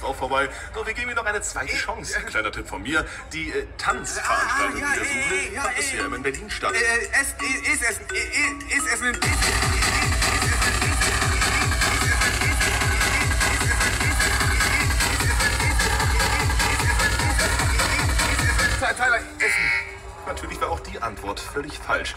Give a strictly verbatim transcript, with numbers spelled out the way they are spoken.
auch vorbei. Doch wir geben ihm noch eine zweite Äh, Chance. äh, Kleiner Tipp von mir, die äh, Tanzveranstaltung, Ah, ja, die wir äh, suchen, ja, fand äh, bisher immer in Berlin statt. Äh, es ist es ist es ist Tyler, Essen. Natürlich war auch die Antwort völlig falsch.